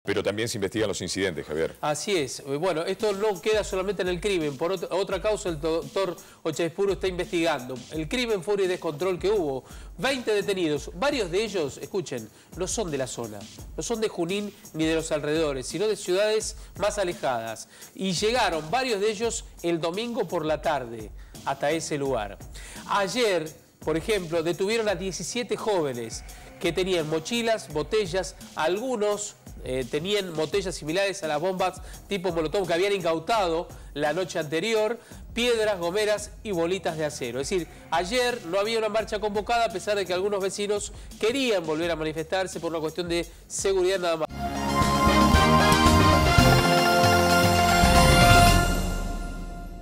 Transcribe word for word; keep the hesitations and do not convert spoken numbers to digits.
Pero también se investigan los incidentes, Javier. Así es. Bueno, esto no queda solamente en el crimen. Por otra, otra causa, el doctor Ochaispuro está investigando el crimen, furia y descontrol que hubo. veinte detenidos. Varios de ellos, escuchen, no son de la zona. No son de Junín ni de los alrededores, sino de ciudades más alejadas. Y llegaron varios de ellos el domingo por la tarde hasta ese lugar. Ayer, por ejemplo, detuvieron a diecisiete jóvenes que tenían mochilas, botellas, algunos eh, tenían botellas similares a las bombas tipo Molotov que habían incautado la noche anterior, piedras, gomeras y bolitas de acero. Es decir, ayer no había una marcha convocada a pesar de que algunos vecinos querían volver a manifestarse por una cuestión de seguridad nada más.